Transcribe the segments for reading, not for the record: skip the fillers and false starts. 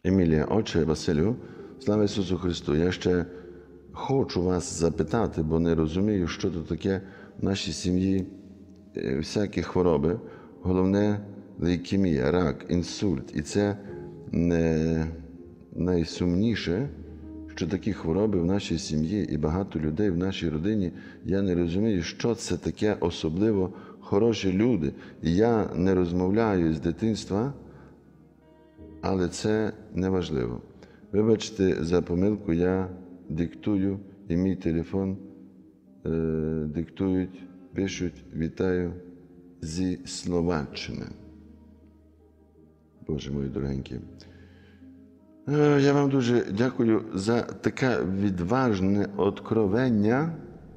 Емілія, отче Василю, слава Ісусу Христу! Я ще хочу вас запитати, бо не розумію, що це таке в нашій сім'ї, всякі хвороби. Головне – лейкемія, рак, інсульт. І це найсумніше, що такі хвороби в нашій сім'ї і багато людей в нашій родині. Я не розумію, що це таке особливо хороші люди. І я не розмовляю з дитинства, але це не важливо. Вибачте за помилку, я диктую, і мій телефон диктують, пишуть «Вітаю зі Словаччини». Боже мої дорогенькі. Я вам дуже дякую за таке відважне откровення.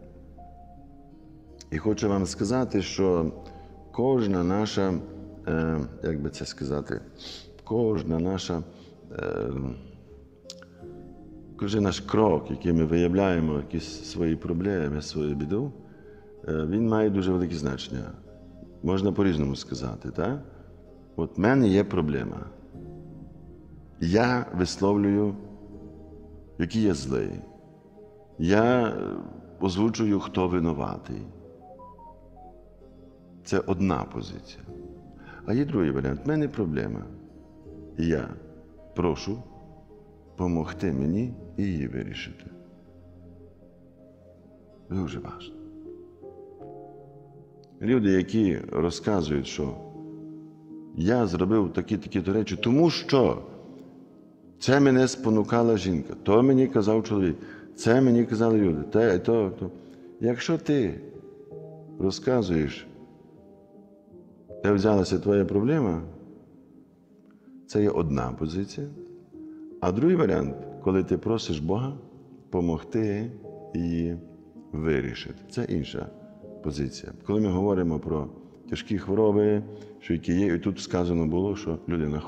І хочу вам сказати, що кожна наша, як би це сказати, кожен наш крок, який ми виявляємо, якісь свої проблеми, свою біду, він має дуже велике значення. Можна по-різному сказати, так? От в мене є проблема. Я висловлюю, який я злий. Я озвучую, хто винуватий. Це одна позиція. А є другий варіант. В мене проблема. І я прошу допомогти мені її вирішити. Дуже важливо. Люди, які розказують, що я зробив такі речі, тому що це мене спонукала жінка, то мені казав чоловік, це мені казали люди, то. Якщо ти розказуєш, де взялася твоя проблема, це є одна позиція. А другий варіант, коли ти просиш Бога допомогти її вирішити. Це інша позиція. Коли ми говоримо про тяжкі хвороби, що які є, і тут сказано було, що людина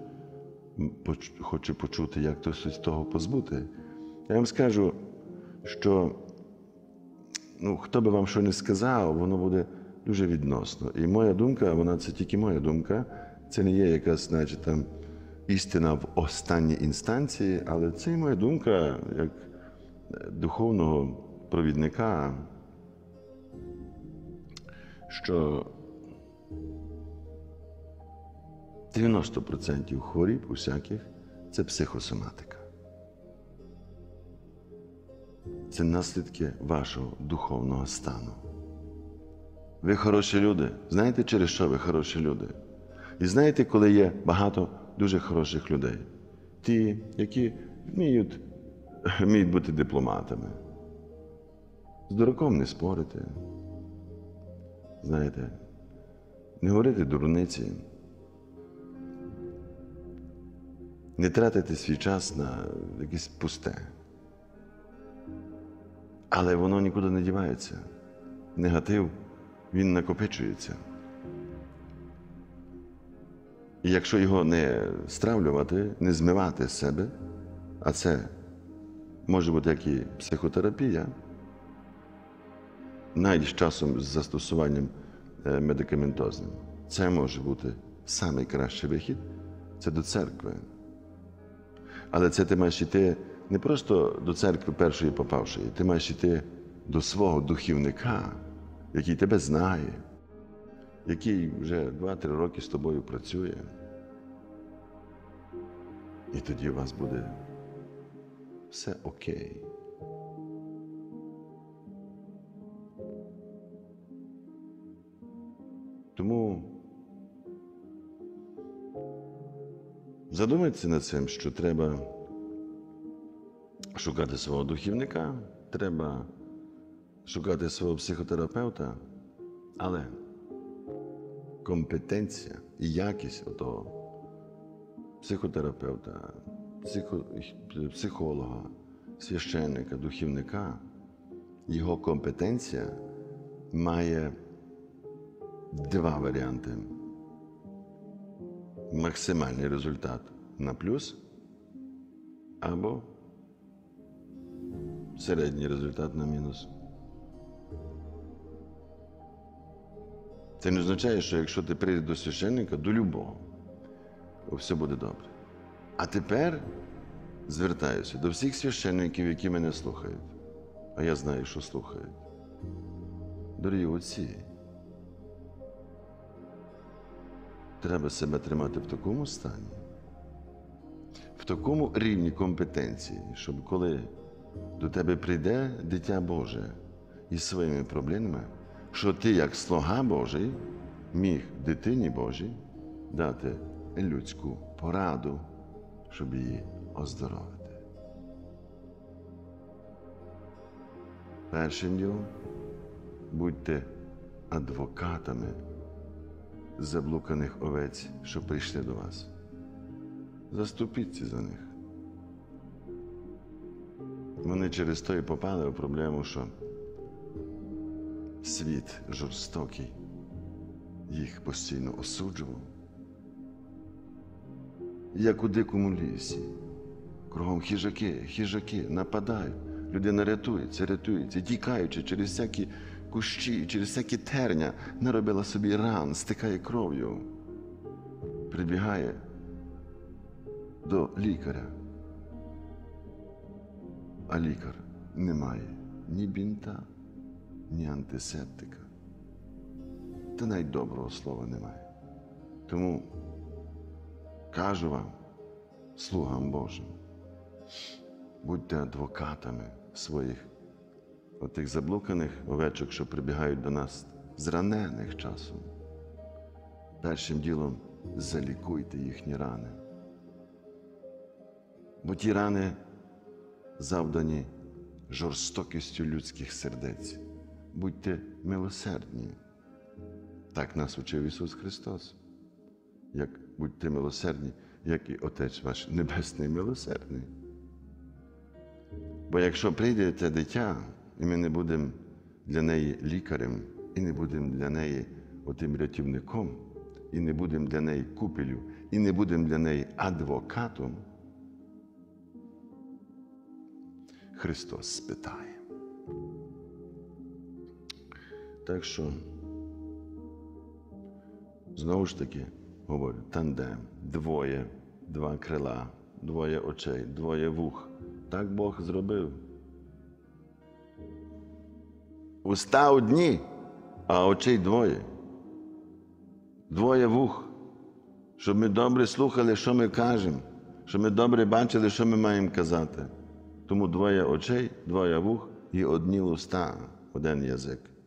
хоче почути, як то з того позбути. Я вам скажу, що хто би вам що не сказав, воно буде дуже відносно. І моя думка, це тільки моя думка, це не є якась, значить, там, істина в останній інстанції, але це і моя думка, як духовного провідника, що 90% хвороб усяких – це психосоматика. Це наслідки вашого духовного стану. Ви хороші люди. Знаєте, через що ви хороші люди? І знаєте, коли є багато дуже хороших людей? Ті, які вміють бути дипломатами. З дураком не спорити. Знаєте, не говорити дурниці. Не тратити свій час на якесь пусте. Але воно нікуди не дівається. Негатив, він накопичується. І якщо його не стравлювати, не змивати з себе, а це може бути як і психотерапія, навіть з часом з застосуванням медикаментозним, це може бути найкращий вихід – це до церкви. Але це ти маєш йти не просто до церкви першої попавшої, ти маєш йти до свого духівника, який тебе знає, який вже 2-3 роки з тобою працює. І тоді у вас буде все окей. Тому задумайтеся над цим, що треба шукати свого духівника, треба шукати свого психотерапевта, але компетенція і якість того психотерапевта, психолога, священника, духівника, його компетенція має 2 варіанти. Максимальний результат на плюс або середній результат на мінус. Це не означає, що якщо ти прийдеш до священника, до любого, все буде добре. А тепер звертаюся до всіх священників, які мене слухають. А я знаю, що слухають. Дорогі отці, треба себе тримати в такому стані, в такому рівні компетенції, щоб коли до тебе прийде дитя Боже із своїми проблемами, що ти, як слуга Божий, міг дитині Божій дати людську пораду, щоб її оздоровити. Першим ділом будьте адвокатами заблуканих овець, що прийшли до вас. Заступіться за них. Вони через то і попали в проблему, що світ жорстокий їх постійно осуджував. Як у дикому лісі. Кругом хижаки нападають. Людина рятується, тікаючи через всякі кущі, через всякі терня, наробила собі ран, стикає кров'ю. Прибігає до лікаря. А лікар не має ні бінта, ні антисептика. Та навіть доброго слова немає. Тому кажу вам, слугам Божим, будьте адвокатами своїх отих заблуканих овечок, що прибігають до нас зранених часом. Першим ділом залікуйте їхні рани. Бо ті рани завдані жорстокістю людських сердець. Будьте милосердні. Так нас учив Ісус Христос. Як будьте милосердні, як і Отець ваш Небесний милосердний. Бо якщо прийде те дитя, і ми не будемо для неї лікарем, і не будемо для неї отим рятівником, і не будемо для неї купелю, і не будемо для неї адвокатом, Христос спитає. Так що, знову ж таки, говорю, тандем, двоє, два крила, двоє очей, двоє вух. Так Бог зробив. Уста одні, а очей двоє. Двоє вух, щоб ми добре слухали, що ми кажемо, щоб ми добре бачили, що ми маємо казати. Тому двоє очей, двоє вух і одні уста, один язик.